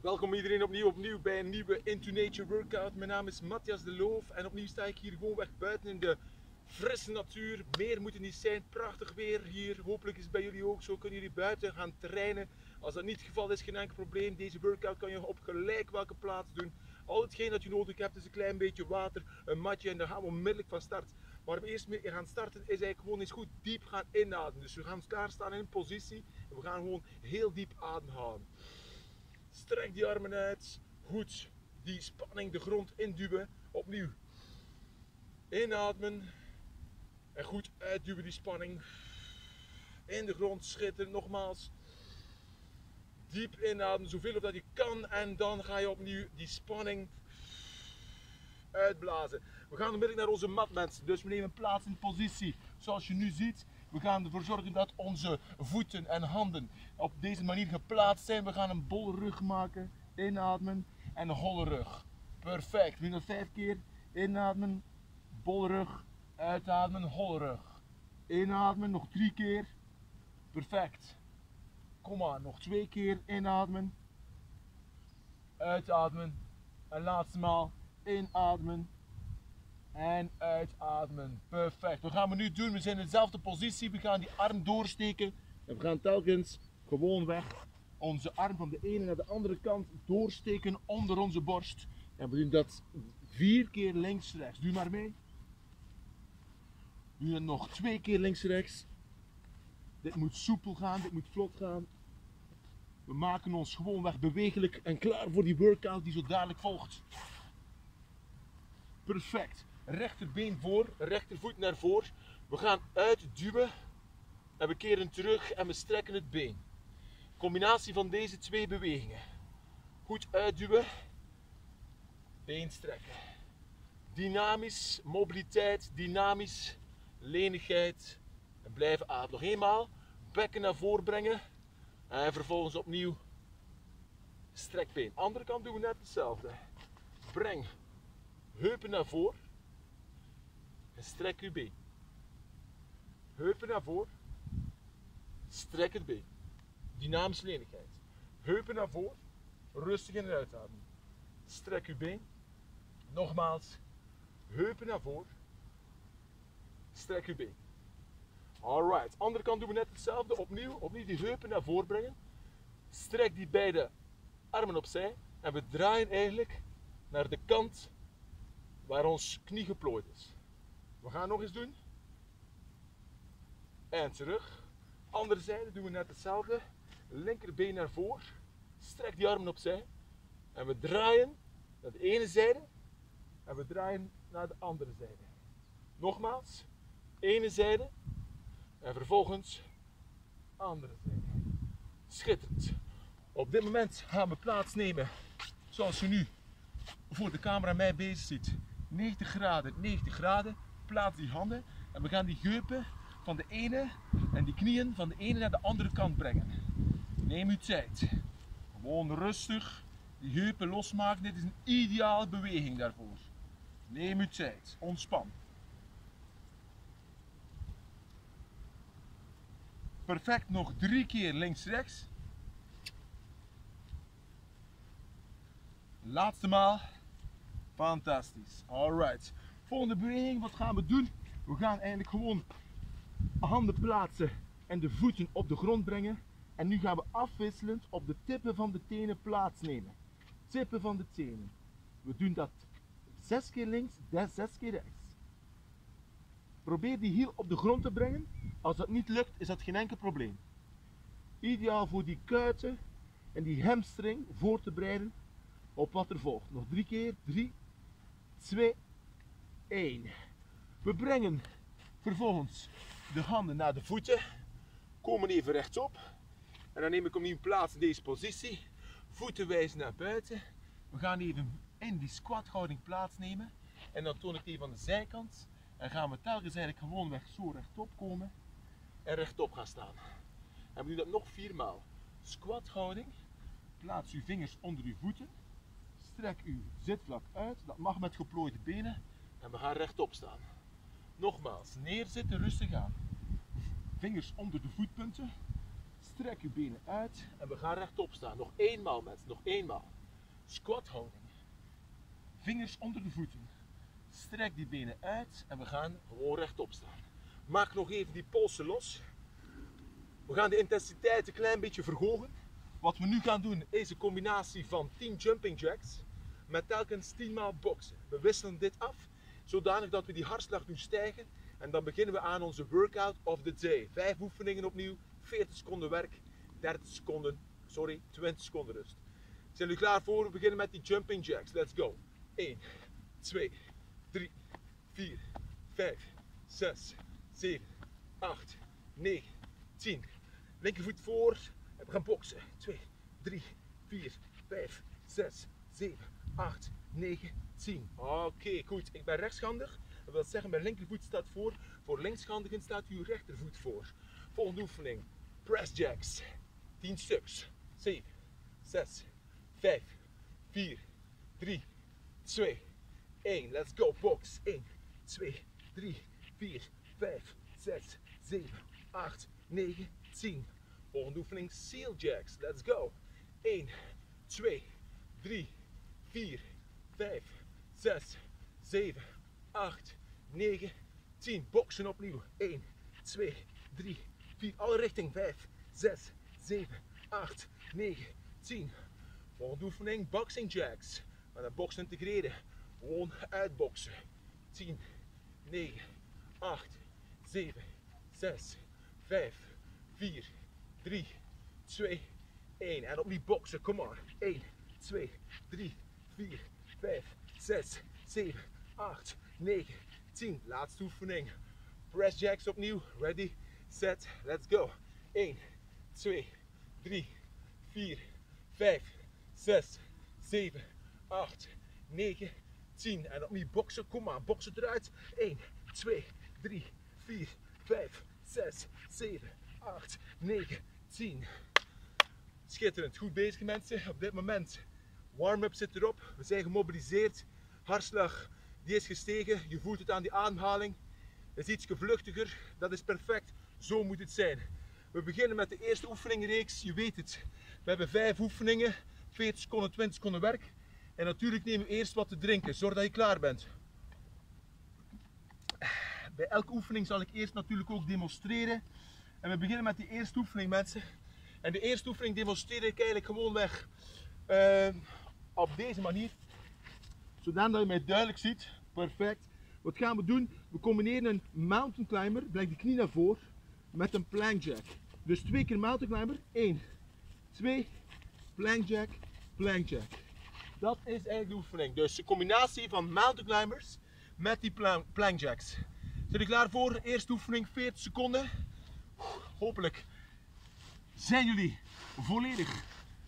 Welkom iedereen opnieuw bij een nieuwe Into Nature workout. Mijn naam is Matthias de Loof en opnieuw sta ik hier gewoon weg buiten in de frisse natuur. Meer moet het niet zijn, prachtig weer hier. Hopelijk is het bij jullie ook zo, kunnen jullie buiten gaan trainen. Als dat niet het geval is, geen enkel probleem. Deze workout kan je op gelijk welke plaats doen. Al hetgeen dat je nodig hebt is een klein beetje water, een matje en dan gaan we onmiddellijk van start. Waar we eerst mee gaan starten is eigenlijk gewoon eens goed diep gaan inademen. Dus we gaan klaarstaan in een positie en we gaan gewoon heel diep ademhalen. Strek die armen uit, goed die spanning de grond induwen, opnieuw inademen en goed uitduwen die spanning in de grond, schitterend, nogmaals diep inademen, zoveel of dat je kan en dan ga je opnieuw die spanning uitblazen. We gaan onmiddellijk naar onze mat mensen, dus we nemen plaats in positie zoals je nu ziet. We gaan ervoor zorgen dat onze voeten en handen op deze manier geplaatst zijn. We gaan een bolle rug maken, inademen en een holle rug. Perfect, we doen dat 5 keer, inademen, bolle rug, uitademen, holle rug. Inademen, nog 3 keer, perfect. Kom maar, nog 2 keer, inademen, uitademen en laatste maal, inademen. En uitademen. Perfect. Wat gaan we nu doen? We zijn in dezelfde positie. We gaan die arm doorsteken. En we gaan telkens gewoon weg onze arm van de ene naar de andere kant doorsteken onder onze borst. En we doen dat 4 keer links-rechts. Doe maar mee. We doen het nog 2 keer links-rechts. Dit moet soepel gaan. Dit moet vlot gaan. We maken ons gewoon weg bewegelijk en klaar voor die workout die zo dadelijk volgt. Perfect. Rechterbeen voor, rechtervoet naar voren. We gaan uitduwen en we keren terug en we strekken het been. Combinatie van deze 2 bewegingen. Goed uitduwen, been strekken. Dynamisch, mobiliteit, dynamisch, lenigheid en blijven ademen. Nog eenmaal, bekken naar voren brengen en vervolgens opnieuw strekbeen. Andere kant doen we net hetzelfde. Breng heupen naar voren. En strek uw been. Heupen naar voren. Strek het been. Dynamische lenigheid. Heupen naar voren. Rustig in en uitademen. Strek uw been. Nogmaals. Heupen naar voren. Strek uw been. Alright. Andere kant doen we net hetzelfde. Opnieuw die heupen naar voren brengen. Strek die beide armen opzij. En we draaien eigenlijk naar de kant waar ons knie geplooid is. We gaan nog eens doen. En terug. Andere zijde doen we net hetzelfde. Linkerbeen naar voren. Strek die armen opzij. En we draaien naar de ene zijde. En we draaien naar de andere zijde. Nogmaals. Ene zijde. En vervolgens andere zijde. Schitterend. Op dit moment gaan we plaatsnemen zoals je nu voor de camera mij bezig ziet. 90 graden, 90 graden. Plaats die handen en we gaan die heupen van de ene en die knieën van de ene naar de andere kant brengen. Neem uw tijd. Gewoon rustig die heupen losmaken. Dit is een ideale beweging daarvoor. Neem uw tijd. Ontspan. Perfect. Nog 3 keer links-rechts. Laatste maal. Fantastisch. Alright. Volgende beweging, wat gaan we doen? We gaan eigenlijk gewoon handen plaatsen en de voeten op de grond brengen. En nu gaan we afwisselend op de tippen van de tenen plaatsnemen. Tippen van de tenen. We doen dat 6 keer links, 6 keer rechts. Probeer die hiel op de grond te brengen. Als dat niet lukt, is dat geen enkel probleem. Ideaal voor die kuiten en die hamstring voor te bereiden op wat er volgt. Nog 3 keer. 3, 2, 1. We brengen vervolgens de handen naar de voeten. Komen even rechtop. En dan neem ik opnieuw plaats in deze positie. Voeten wijzen naar buiten. We gaan even in die squathouding plaatsnemen. En dan toon ik die van de zijkant. En gaan we telkens eigenlijk gewoonweg zo rechtop komen. En rechtop gaan staan. En we doen dat nog 4 maal. Squathouding. Plaats uw vingers onder uw voeten. Strek uw zitvlak uit. Dat mag met geplooide benen. En we gaan rechtop staan. Nogmaals, neerzitten, rustig aan. Vingers onder de voetpunten. Strek je benen uit en we gaan rechtop staan. Nog eenmaal mensen, nog eenmaal. Squat houding. Vingers onder de voeten. Strek die benen uit en we gaan gewoon rechtop staan. Maak nog even die polsen los. We gaan de intensiteit een klein beetje verhogen. Wat we nu gaan doen is een combinatie van 10 jumping jacks met telkens 10 maal boksen. We wisselen dit af zodanig dat we die hartslag doen stijgen. En dan beginnen we aan onze workout of the day. 5 oefeningen opnieuw, 40 seconden werk, 20 seconden rust. Zijn jullie klaar voor? We beginnen met die jumping jacks. Let's go. 1, 2, 3, 4, 5, 6, 7, 8, 9, 10. Linkervoet voor en we gaan boksen. 2, 3, 4, 5, 6, 7, 8, 9, 10. Oké, goed. Ik ben rechtshandig. Dat wil zeggen, mijn linkervoet staat voor. Voor linkshandigen staat uw rechtervoet voor. Volgende oefening. Press jacks. 10 stuks. 7, 6, 5, 4, 3, 2, 1. Let's go. Box. 1, 2, 3, 4, 5, 6, 7, 8, 9, 10. Volgende oefening. Seal jacks. Let's go. 1, 2, 3, 4, 5, 6, 7, 8, 9, 10. Boksen opnieuw. 1, 2, 3, 4. Alle richting. 5, 6, 7, 8, 9, 10. Volgende oefening. Boxing jacks. We gaan boksen integreren. Gewoon uitboksen. 10, 9, 8, 7, 6, 5, 4, 3, 2, 1. En opnieuw boksen. Kom maar. 1, 2, 3, 4, 5, 6, 7, 8, 9, 10. Laatste oefening. Press jacks opnieuw. Ready, set, let's go. 1, 2, 3, 4, 5, 6, 7, 8, 9, 10. En opnieuw boksen. Kom maar, boksen eruit. 1, 2, 3, 4, 5, 6, 7, 8, 9, 10. Schitterend. Goed bezig mensen. Op dit moment. Warm-up zit erop. We zijn gemobiliseerd. Hartslag die is gestegen. Je voelt het aan die ademhaling. Het is iets vluchtiger. Dat is perfect. Zo moet het zijn. We beginnen met de eerste oefeningreeks. Je weet het. We hebben 5 oefeningen. 40 seconden, 20 seconden werk. En natuurlijk nemen we eerst wat te drinken. Zorg dat je klaar bent. Bij elke oefening zal ik eerst natuurlijk ook demonstreren. En we beginnen met die eerste oefening mensen. En de eerste oefening demonstreer ik eigenlijk gewoon weg. Op deze manier. Zodat je mij duidelijk ziet. Perfect. Wat gaan we doen? We combineren een mountain climber. Breng de knie naar voren. Met een plank jack. Dus 2 keer mountain climber. 1, 2, plank jack, plank jack. Dat is eigenlijk de oefening. Dus een combinatie van mountain climbers met die plank jacks. Zijn jullie klaar voor? Eerste oefening 40 seconden. Hopelijk zijn jullie volledig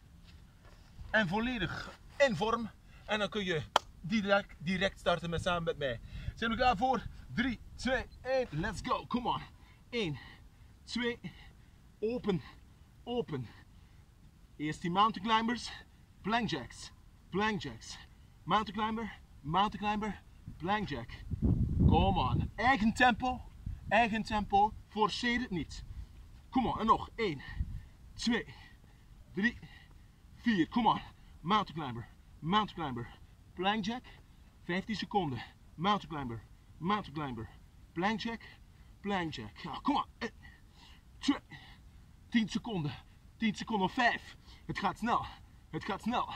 in vorm. En dan kun je direct starten samen met mij. Zijn jullie klaar voor? 3, 2, 1, let's go. Come on. 1, 2, open, open. Eerst die mountain climbers, plank jacks, mountain climber, plank jack. Come on. Eigen tempo, forceer het niet. Kom on, en nog. 1, 2, 3, 4. Kom on. Mountain climber, plank jack. 15 seconden. Mountain climber, plank jack. Ja, kom on. 2, 10 seconden. 10 seconden, 5. Het gaat snel.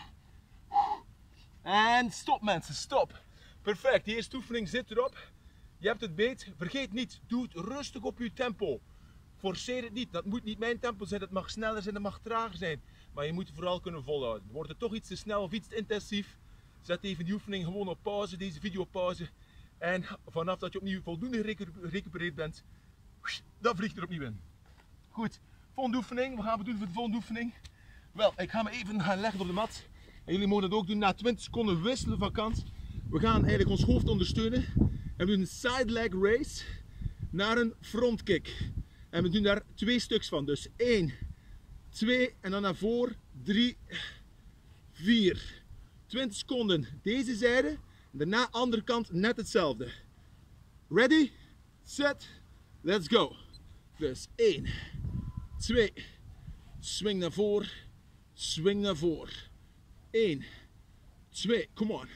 En stop mensen, stop. Perfect, die eerste oefening zit erop. Je hebt het beet. Vergeet niet, doe het rustig op je tempo. Forceer het niet. Dat moet niet mijn tempo zijn. Het mag sneller zijn, het mag trager zijn. Maar je moet het vooral kunnen volhouden. Wordt het toch iets te snel of iets te intensief, zet even die oefening gewoon op pauze, deze video op pauze. En vanaf dat je opnieuw voldoende gerecupereerd bent, dan vliegt er opnieuw in. Goed, volgende oefening. Wat gaan we doen voor de volgende oefening? Wel, ik ga me even gaan leggen op de mat. En jullie mogen dat ook doen. Na 20 seconden wisselen van kant. We gaan eigenlijk ons hoofd ondersteunen. En we doen een side leg race naar een front kick. En we doen daar 2 stuks van. Dus 1, 2 en dan naar voren. 3, 4. 20 seconden deze zijde. Daarna andere kant net hetzelfde. Ready, set, let's go. Dus 1, 2, Swing naar voren. Swing naar voren. 1, 2, come on.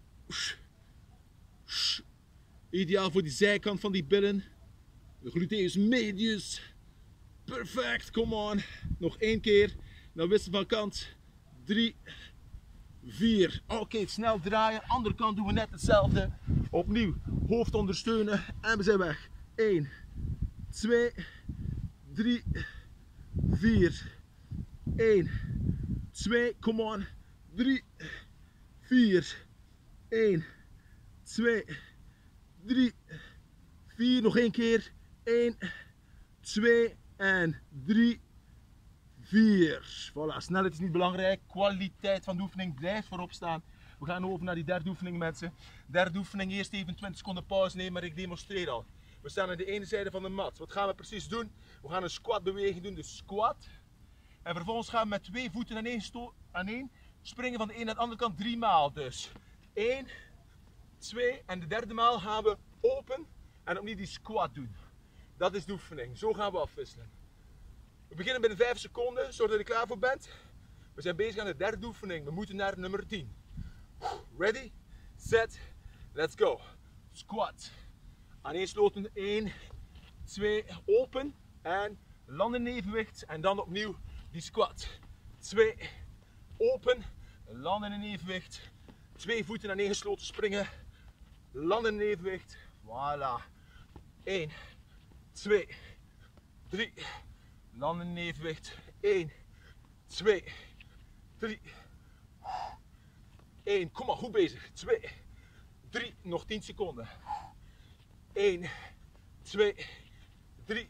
Ideaal voor die zijkant van die billen. De gluteus medius. Perfect, come on. Nog 1 keer. Dan wisselen van kant. 3, 4. Oké, snel draaien. Andere kant doen we net hetzelfde. Opnieuw. Hoofd ondersteunen. En we zijn weg. 1, 2, 3, 4. 1, 2, come on. 3, 4. 1, 2, 3, 4. Nog 1 keer. 1, 2 en 3, 4. Voilà, snelheid is niet belangrijk. Kwaliteit van de oefening blijft voorop staan. We gaan over naar die derde oefening, mensen. Derde oefening, eerst even 20 seconden pauze nemen, maar ik demonstreer al. We staan aan de ene zijde van de mat. Wat gaan we precies doen? We gaan een squat beweging doen, de squat. En vervolgens gaan we met 2 voeten aan één springen van de ene naar de andere kant 3 maal. Dus 1, 2 en de derde maal gaan we open en opnieuw die squat doen. Dat is de oefening. Zo gaan we afwisselen. We beginnen binnen 5 seconden, zorg dat je er klaar voor bent. We zijn bezig aan de derde oefening. We moeten naar nummer 10. Ready, set, let's go. Squat. Aaneensloten, 1, 2, open en landen in evenwicht. En dan opnieuw die squat. 2, open, landen in evenwicht. 2 voeten aaneengesloten springen. Landen in evenwicht. Voilà. 1, 2, 3. Landen in evenwicht. 1, 2, 3. 1, kom maar, goed bezig. 2, 3, nog 10 seconden. 1, 2, 3.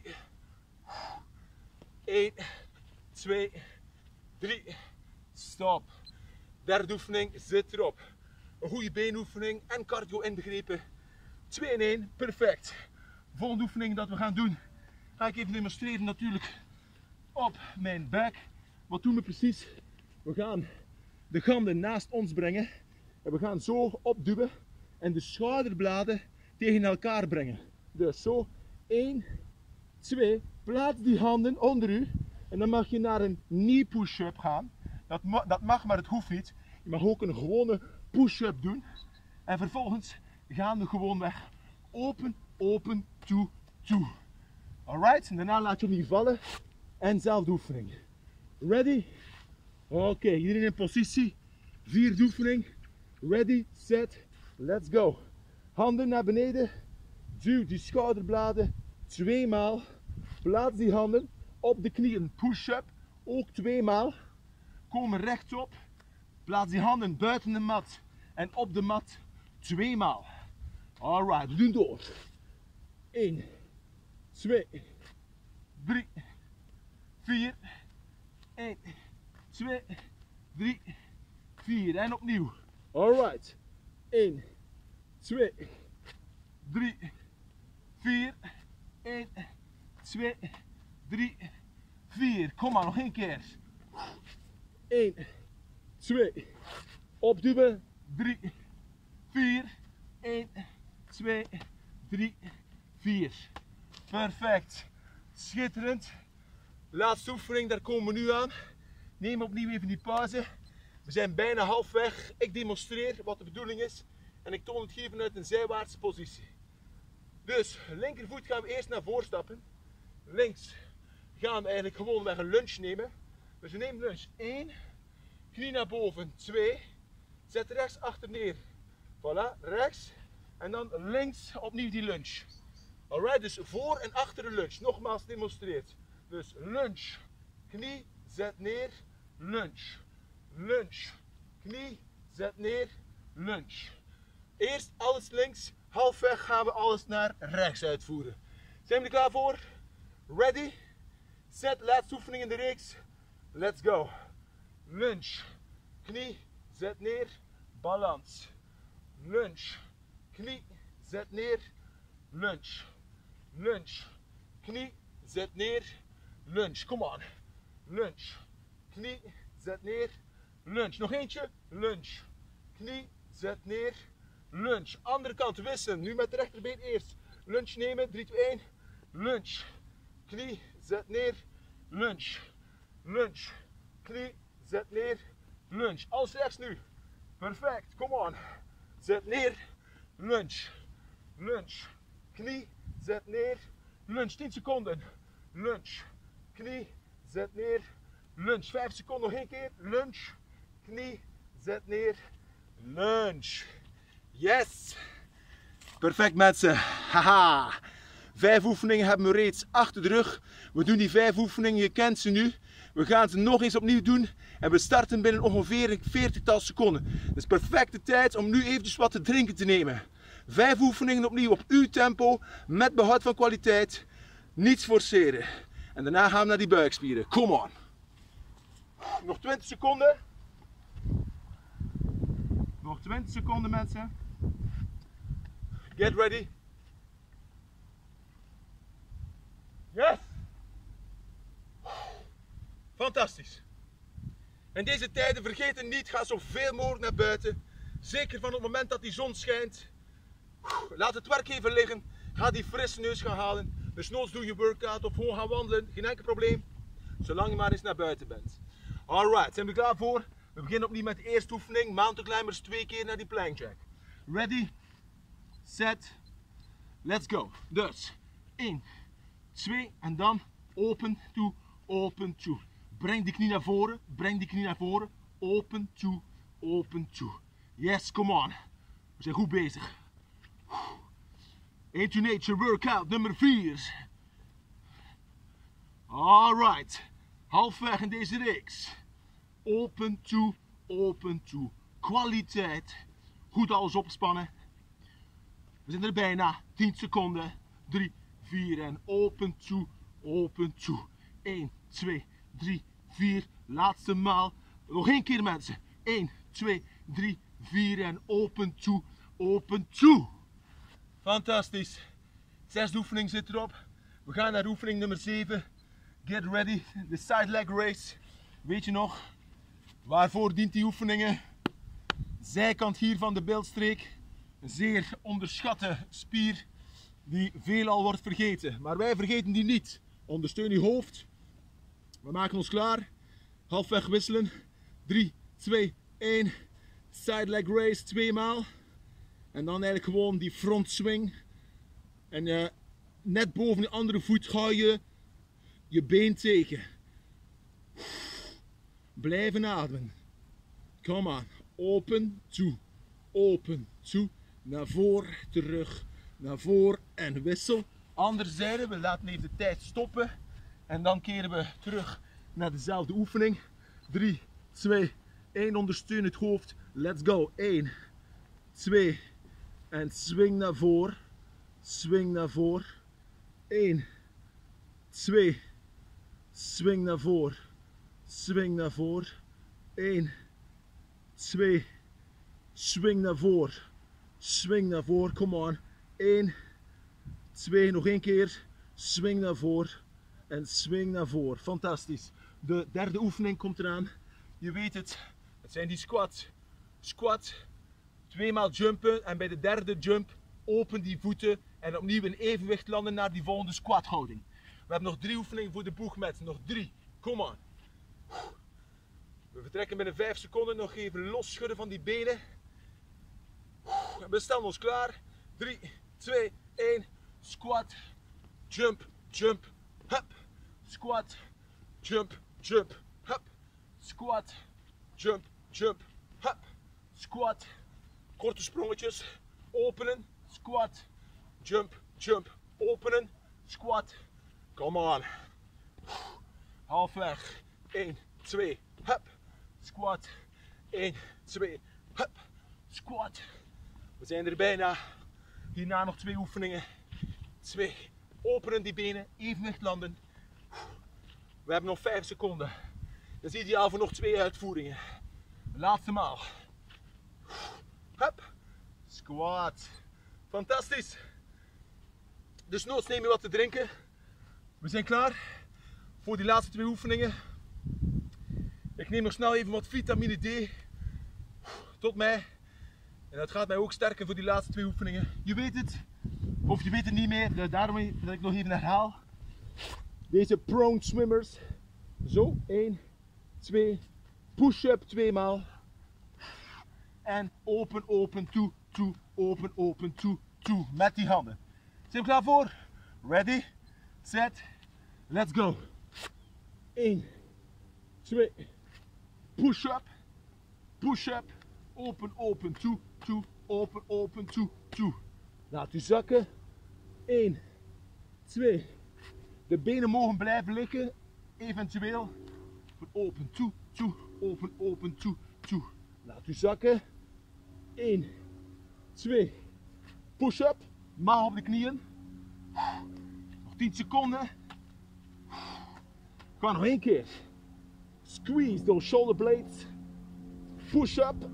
1, 2, 3. Stop. Derde oefening zit erop. Een goede beenoefening en cardio inbegrepen. 2 in 1, perfect. Volgende oefening dat we gaan doen, ga ik even demonstreren natuurlijk op mijn buik. Wat doen we precies? We gaan de handen naast ons brengen en we gaan zo opduwen en de schouderbladen tegen elkaar brengen. Dus zo 1, 2, plaats die handen onder u en dan mag je naar een knee push-up gaan. Dat mag, maar het hoeft niet. Je mag ook een gewone push-up doen en vervolgens gaan we gewoon weg. Open, open, toe, toe. Alright, en daarna laat je opnieuw vallen en zelfde oefening. Ready? Oké, iedereen in positie. Vierde oefening. Ready, set, let's go. Handen naar beneden. Duw die schouderbladen 2 maal. Plaats die handen op de knieën. Push-up, ook 2 maal. Komen rechtop. Plaats die handen buiten de mat en op de mat 2 maal. Alright, we doen door. 1, 2, 3, 4, 1, 2, 3, 4 en opnieuw. Alright, 1, 2, 3, 4, 1, 2, 3, 4. Kom maar, nog 1 keer. 1, 2, opduwen, 3, 4, 1, 2, 3, 4. Perfect. Schitterend. Laatste oefening, daar komen we nu aan. Neem opnieuw even die pauze. We zijn bijna halfweg. Ik demonstreer wat de bedoeling is. En ik toon het hier vanuit een zijwaartse positie. Dus, linkervoet gaan we eerst naar voren stappen. Links gaan we eigenlijk gewoon een lunge nemen. Dus we nemen lunge. 1, knie naar boven. 2, zet rechts achter neer. Voilà, rechts. En dan links opnieuw die lunge. Alright, dus voor en achter de lunge. Nogmaals demonstreerd. Dus lunge, knie, zet neer, lunge. Lunge, knie, zet neer, lunge. Eerst alles links, halfweg gaan we alles naar rechts uitvoeren. Zijn we er klaar voor? Ready? Set, laatste oefening in de reeks. Let's go. Lunge, knie, zet neer, balans. Lunge, knie, zet neer, lunge. Lunge, knie, zet neer, lunge. Come on. Lunge, knie, zet neer, lunge. Nog eentje. Lunge, knie, zet neer, lunge. Andere kant wisselen. Nu met de rechterbeen eerst. Lunge nemen. 3, 2, 1. Lunge, knie, zet neer, lunge. lunge. Knie, zet neer, lunge. Als rechts nu. Perfect, come on. Zet neer, lunge. Lunge. Knie, zet neer, lunge. 10 seconden. Lunge. Knie, zet neer, lunge. 5 seconden, nog 1 keer. Lunge. Knie, zet neer, lunge. Yes. Perfect mensen. Haha. 5 oefeningen hebben we reeds achter de rug. We doen die 5 oefeningen, je kent ze nu. We gaan ze nog eens opnieuw doen en we starten binnen ongeveer een 40-tal seconden. Het is perfecte tijd om nu eventjes wat te drinken te nemen. 5 oefeningen opnieuw op uw tempo, met behoud van kwaliteit. Niets forceren. En daarna gaan we naar die buikspieren. Come on. Nog 20 seconden. Nog 20 seconden mensen. Get ready. Yes! Fantastisch. In deze tijden vergeet het niet, ga zoveel mogelijk naar buiten. Zeker van het moment dat die zon schijnt. Laat het werk even liggen. Ga die frisse neus gaan halen. Dus noods doe je workout of gewoon gaan wandelen. Geen enkel probleem. Zolang je maar eens naar buiten bent. Alright, zijn we klaar voor? We beginnen opnieuw met de eerste oefening. Mountain climbers 2 keer naar die plank jack. Ready, set, let's go. Dus 1, 2 en dan open to, open to. Breng die knie naar voren, breng die knie naar voren. Open to, open to. Yes, come on. We zijn goed bezig. Into Nature workout nummer 4. Alright, halfweg in deze reeks. Open to, open to. Kwaliteit. Goed alles opspannen. We zijn er bijna. 10 seconden. 3, 4 en open to, open to. 1, 2, 3, 4. Laatste maal. Nog 1 keer mensen. 1, 2, 3, 4 en open to, open to. Fantastisch. 6e oefening zit erop. We gaan naar oefening nummer 7. Get ready. De side leg race. Weet je nog? Waarvoor dient die oefeningen? Zijkant hier van de bilstreek. Een zeer onderschatte spier die veelal wordt vergeten. Maar wij vergeten die niet. Ondersteun je hoofd. We maken ons klaar. Halfweg wisselen. 3, 2, 1. Side leg race 2 maal. En dan eigenlijk gewoon die front swing. En net boven de andere voet ga je je been tegen. Blijven ademen. Come on. Open to. Open to. Naar voren, terug, naar voren en wissel. Andere zijde, we laten even de tijd stoppen. En dan keren we terug naar dezelfde oefening. 3, 2, 1. Ondersteun het hoofd. Let's go. 1, 2. En swing naar voren. Swing naar voren. 1, 2. Swing naar voren. Swing naar voren. 1, 2. Swing naar voren. Swing naar voren. Come on. 1, 2. Nog 1 keer. Swing naar voren. En swing naar voren. Fantastisch. De derde oefening komt eraan. Je weet het. Het zijn die squats. Squat. 2 maal jumpen. En bij de derde jump open die voeten. En opnieuw in evenwicht landen naar die volgende squat houding. We hebben nog 3 oefeningen voor de boegmet. Nog 3. Come on. We vertrekken binnen 5 seconden. Nog even los schudden van die benen. En we stellen ons klaar. 3, 2, 1. Squat. Jump. Jump. Hup. Squat. Jump. Jump. Hup. Squat. Jump. Jump. Hup. Squat. Korte sprongetjes. Openen. Squat. Jump. Jump. Openen. Squat. Come on. Halfweg. 1, 2. Hup. Squat. 1, 2. Hup. Squat. We zijn er bijna. Hierna nog 2 oefeningen. 2. Openen die benen. Evenwicht landen. We hebben nog 5 seconden. Dat is ideaal voor nog 2 uitvoeringen. De laatste maal. Hup. Squat. Fantastisch. Dus noods neem je wat te drinken. We zijn klaar voor die laatste 2 oefeningen. Ik neem nog snel even wat vitamine D tot mij. En dat gaat mij ook sterken voor die laatste 2 oefeningen. Je weet het, of je weet het niet meer, daarom dat ik nog even herhaal. Deze prone swimmers Zo, 1, 2, push-up 2 maal. En open, open, toe, toe, open, open, toe, toe. Met die handen. Zijn we klaar voor? Ready, set, let's go. 1, 2, push-up, push-up, open, open, toe, toe, open, open, toe, toe. Laat u zakken. 1, 2. De benen mogen blijven liggen, eventueel. Open, toe, toe, open, open, toe, toe. Laat u zakken. 1, 2. Push-up, maag op de knieën. Nog 10 seconden. Ga nog 1 keer. Squeeze those shoulder blades. Push-up.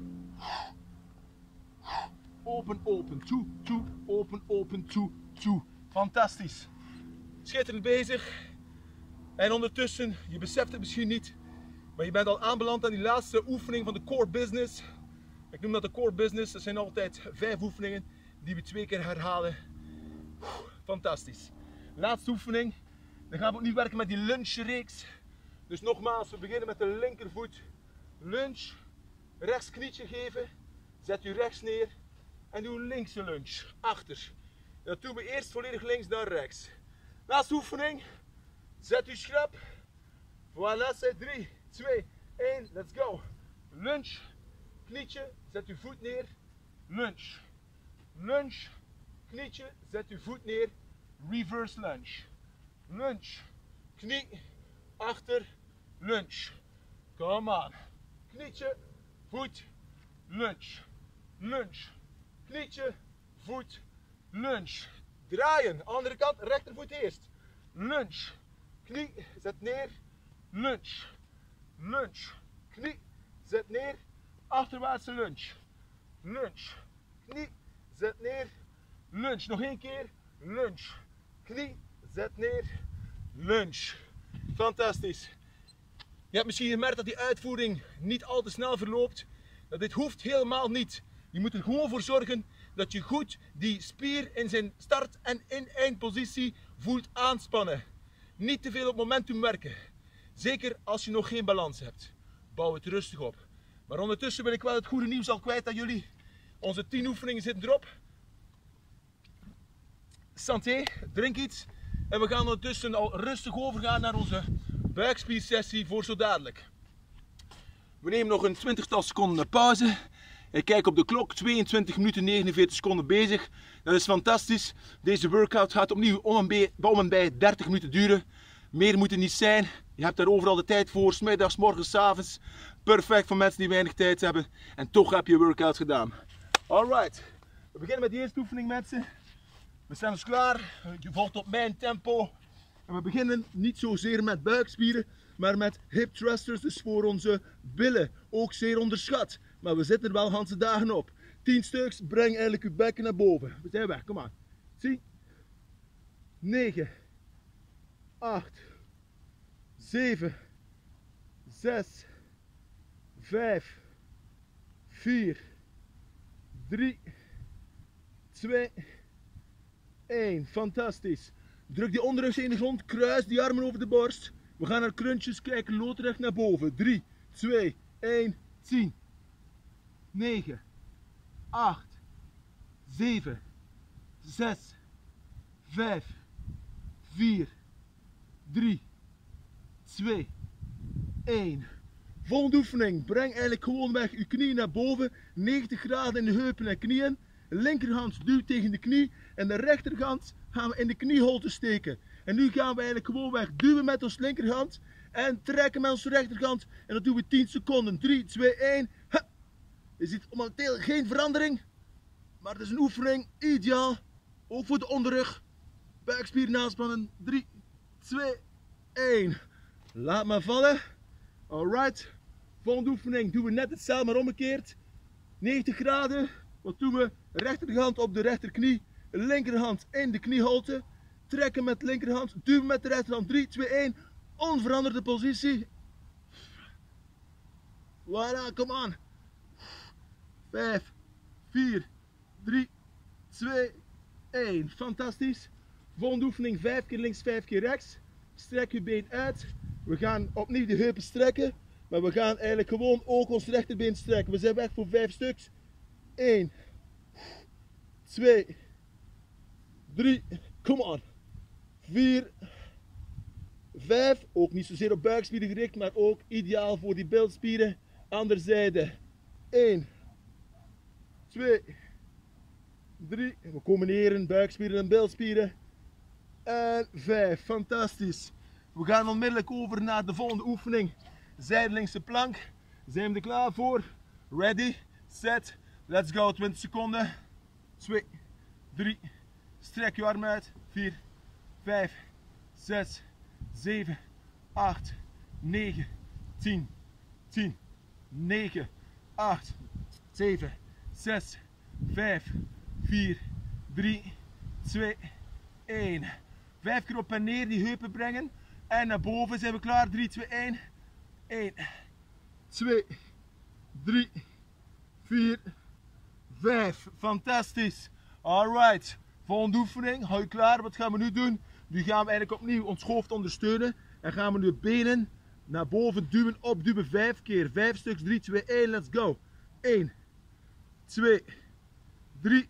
Open, open, toe, toe, open, open, toe, toe. Fantastisch. Schitterend bezig. En ondertussen, je beseft het misschien niet, maar je bent al aanbeland aan die laatste oefening van de core business. Ik noem dat de core business. Dat zijn altijd 5 oefeningen die we 2 keer herhalen. Fantastisch. Laatste oefening. Dan gaan we ook nu werken met die lunge-reeks. Dus nogmaals, we beginnen met de linkervoet. Lunge. Rechts knietje geven. Zet u rechts neer. En doe een linkse lunge. Achter. Dat doen we eerst volledig links dan rechts. Laatste oefening. Zet u schrap. Voilà, 3, 2, 1, let's go. Lunge. Knietje. Zet uw voet neer. Lunge. Lunge. Knietje. Zet uw voet neer. Reverse lunge. Lunge. Knie. Achter. Lunge. Come on. Knietje. Voet. Lunge. Lunge. Knietje. Voet. Lunge. Draaien. Andere kant. Rechtervoet eerst. Lunge. Knie. Zet neer. Lunge. Lunge. Knie. Zet neer. Achterwaartse lunge. Lunge. Knie. Zet neer. Lunge. Nog 1 keer. Lunge. Knie. Zet neer. Lunge. Fantastisch. Je hebt misschien gemerkt dat die uitvoering niet al te snel verloopt. Dit hoeft helemaal niet. Je moet er gewoon voor zorgen dat je goed die spier in zijn start- en in eindpositie voelt aanspannen. Niet te veel op momentum werken. Zeker als je nog geen balans hebt. Bouw het rustig op. Maar ondertussen ben ik wel het goede nieuws al kwijt aan jullie. Onze 10 oefeningen zitten erop. Santé, drink iets. En we gaan ondertussen al rustig overgaan naar onze buikspiersessie voor zo dadelijk. We nemen nog een 20-tal seconden pauze. Ik kijk op de klok, 22 minuten 49 seconden bezig. Dat is fantastisch. Deze workout gaat opnieuw om en bij 30 minuten duren. Meer moet het niet zijn. Je hebt daar overal de tijd voor, 's middags, morgens, 's avonds. Perfect voor mensen die weinig tijd hebben. En toch heb je workout gedaan. Alright, we beginnen met de eerste oefening, mensen. We zijn dus klaar. Je volgt op mijn tempo. En we beginnen niet zozeer met buikspieren, maar met hip thrusters, dus voor onze billen. Ook zeer onderschat. Maar we zitten er wel ganse dagen op. 10 stuks, breng eigenlijk uw bekken naar boven. We zijn weg, kom aan. 10, 9, 8, 7, 6, 5, 4, 3, 2, 1. Fantastisch. Druk die onderrug in de grond, kruis die armen over de borst. We gaan naar crunches kijken, loodrecht naar boven. 3, 2, 1, 10, 9, 8, 7, 6, 5, 4, 3, 2, 1. Volgende oefening. Breng eigenlijk gewoon weg uw knieën naar boven. 90 graden in de heupen en knieën. Linkerhand duwt tegen de knie. En de rechterhand gaan we in de knieholte steken. En nu gaan we eigenlijk gewoon weg duwen met onze linkerhand. En trekken met onze rechterhand. En dat doen we 10 seconden. 3, 2, 1. Hup. Je ziet momenteel geen verandering. Maar het is een oefening. Ideaal. Ook voor de onderrug. Buikspieren aanspannen. 3, 2, 1. Laat maar vallen. Alright. Volgende oefening doen we net hetzelfde maar omgekeerd. 90 graden. Wat doen we? Rechterhand op de rechterknie. Linkerhand in de knieholte. Trekken met de linkerhand. Duwen met de rechterhand. 3, 2, 1. Onveranderde positie. Voilà, kom aan. 5, 4, 3, 2, 1. Fantastisch. Volgende oefening 5 keer links, 5 keer rechts. Strek je been uit. We gaan opnieuw de heupen strekken. Maar we gaan eigenlijk gewoon ook ons rechterbeen strekken. We zijn weg voor 5 stuks. 1, 2, 3, come on. 4, 5, ook niet zozeer op buikspieren gericht, maar ook ideaal voor die bilspieren. Andere zijde. 1, 2, 3, we combineren buikspieren en bilspieren. En 5, fantastisch. We gaan onmiddellijk over naar de volgende oefening. Zijdelingse plank. Zijn we er klaar voor? Ready, set, let's go. 20 seconden. 2, 3, strek je arm uit. 4, 5, 6, 7, 8, 9, 10, 10, 9, 8, 7, 6, 5, 4, 3, 2, 1. 5 keer op en neer die heupen brengen. En naar boven zijn we klaar. 3, 2, 1. 1, 2, 3, 4, 5. Fantastisch. Alright. Volgende oefening. Hou je klaar. Wat gaan we nu doen? Nu gaan we eigenlijk opnieuw ons hoofd ondersteunen. En gaan we nu benen naar boven duwen, opduwen. 5 keer. 5 stuks. 3, 2, 1. Let's go. 1, 2, 3,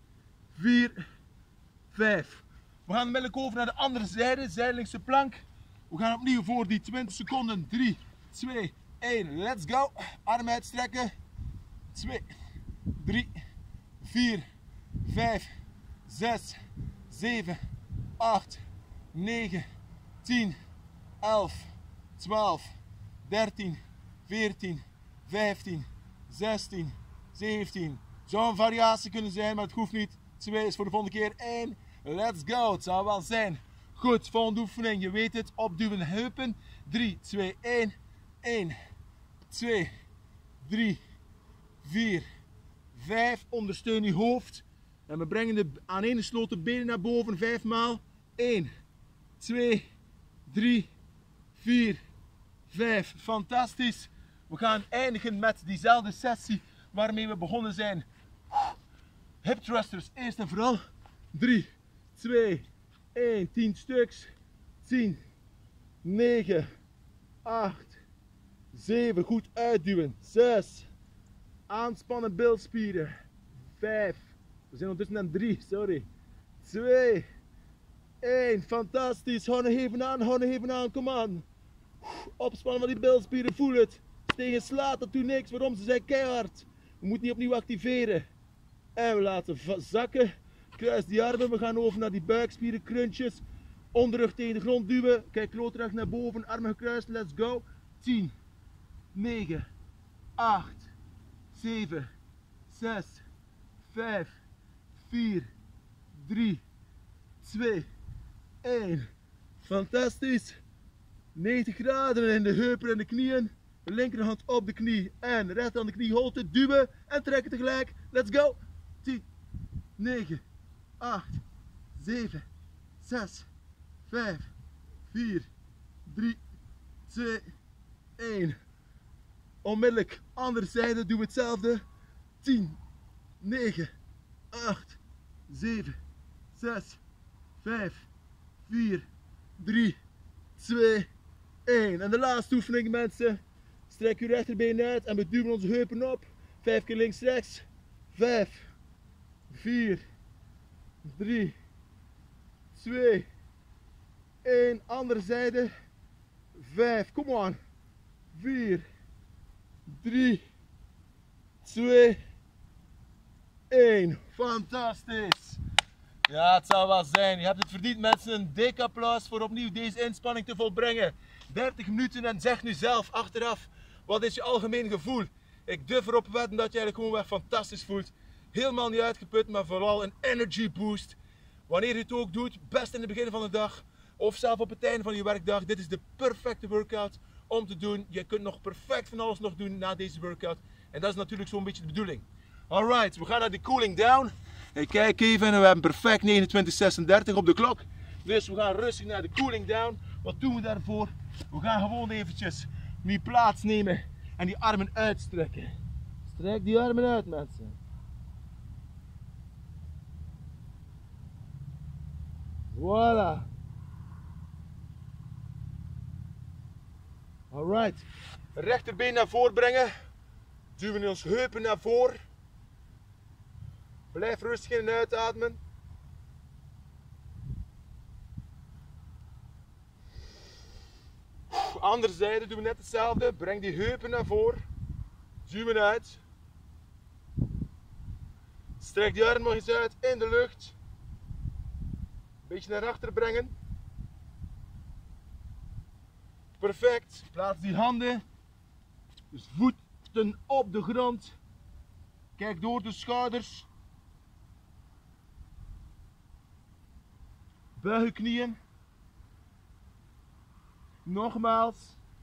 4, 5. We gaan onmiddellijk over naar de andere zijde. Zijdelingse plank. We gaan opnieuw voor die 20 seconden. 3, 2, 1. Let's go. Arm uitstrekken. 2, 3, 4, 5, 6, 7, 8, 9, 10, 11, 12, 13, 14, 15, 16, 17. Zou een variatie kunnen zijn, maar het hoeft niet. 2 is voor de volgende keer. 1. Let's go. Het zou wel zijn. Goed, volgende oefening. Je weet het. Opduwen heupen. 3, 2, 1. 1, 2, 3, 4, 5. Ondersteun je hoofd. En we brengen de aaneengesloten benen naar boven. 5 maal. 1, 2, 3, 4, 5. Fantastisch. We gaan eindigen met diezelfde sessie waarmee we begonnen zijn. Hip thrusters eerst en vooral. 3, 2, 1. 10 stuks. 10, 9, 8, 7. Goed uitduwen. 6. Aanspannen bilspieren. 5. We zijn ondertussen aan 3. Sorry. 2, 1. Fantastisch. Hou nog even aan. Hou nog even aan. Kom aan. Opspannen van die bilspieren. Voel het. Tegen slaat. Dat doet niks. Waarom? Ze zijn keihard. We moeten die opnieuw activeren. En we laten zakken. Kruis die armen. We gaan over naar die buikspieren. Crunches. Onderrug tegen de grond duwen. Kijk loodrecht naar boven. Armen gekruist. Let's go. 10, 9, 8, 7, 6, 5, 4, 3, 2, 1. Fantastisch. 90 graden in de heupen en de knieën. De linkerhand op de knie en de rechter aan de knie holte. Duwen en trekken tegelijk. Let's go. 10, 9, 8, 7, 6, 5, 4, 3, 2, 1. Onmiddellijk andere zijde doen we hetzelfde. 10, 9, 8, 7, 6, 5, 4, 3, 2, 1. En de laatste oefening, mensen. Strek uw rechterbeen uit en we duwen onze heupen op. 5 keer links, rechts. 5, 4, 3, 2, 1. Andere zijde. 5, come on. 4, 3, 2, 1. Fantastisch. Ja, het zou wel zijn. Je hebt het verdiend, mensen. Een dik applaus voor opnieuw deze inspanning te volbrengen. 30 minuten en zeg nu zelf achteraf, wat is je algemeen gevoel? Ik durf erop wedden dat je eigenlijk gewoon weer fantastisch voelt. Helemaal niet uitgeput, maar vooral een energy boost. Wanneer je het ook doet, best in het begin van de dag of zelf op het einde van je werkdag. Dit is de perfecte workout om te doen. Je kunt nog perfect van alles nog doen na deze workout. En dat is natuurlijk zo'n beetje de bedoeling. Alright, we gaan naar de cooling down. Ik kijk even en we hebben perfect 29:36 op de klok. Dus we gaan rustig naar de cooling down. Wat doen we daarvoor? We gaan gewoon eventjes nu plaats nemen en die armen uitstrekken. Strek die armen uit, mensen. Voilà. Alright. Rechterbeen naar voren brengen. Duwen ons heupen naar voren. Blijf rustig in en uitademen. Andere zijde doen we net hetzelfde. Breng die heupen naar voren. Duwen uit. Strek die arm nog eens uit in de lucht. Beetje naar achter brengen. Perfect. Plaats die handen. Dus voeten op de grond. Kijk door de schouders. Buig je knieën. Nogmaals.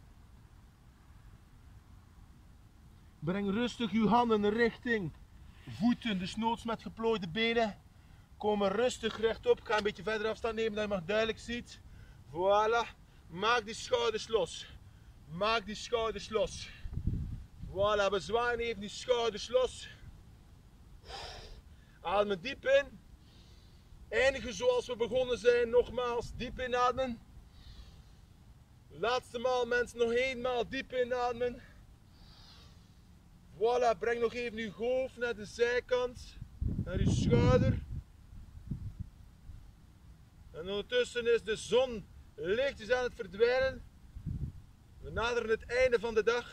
Breng rustig uw handen richting voeten, dus noods met geplooide benen. Kom rustig rechtop. Ga een beetje verder afstand nemen dat je maar duidelijk ziet. Voilà. Maak die schouders los. Maak die schouders los. Voilà, we zwaaien even die schouders los. Adem diep in. Eindigen zoals we begonnen zijn. Nogmaals, diep inademen. Laatste maal mensen, nog eenmaal diep inademen. Voilà, breng nog even uw hoofd naar de zijkant. Naar uw schouder. En ondertussen is de zon lichtjes aan het verdwijnen. We naderen het einde van de dag.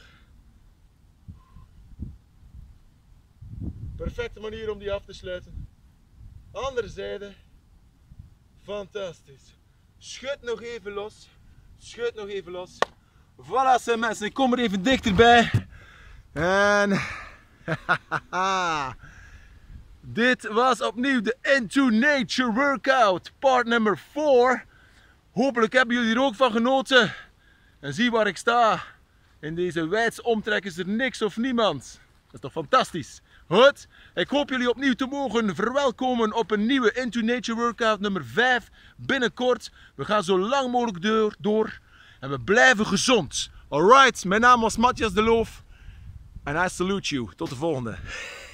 Perfecte manier om die af te sluiten. Andere zijde. Fantastisch. Schud nog even los. Schud nog even los. Voilà zijn mensen, ik kom er even dichterbij. En dit was opnieuw de Into Nature Workout, part nummer 4. Hopelijk hebben jullie er ook van genoten. En zie waar ik sta. In deze wijdse omtrek is er niks of niemand. Dat is toch fantastisch. Goed, ik hoop jullie opnieuw te mogen verwelkomen op een nieuwe Into Nature Workout nummer 5 binnenkort. We gaan zo lang mogelijk door en we blijven gezond. Alright, mijn naam was Matthias de Loof en I salute you. Tot de volgende.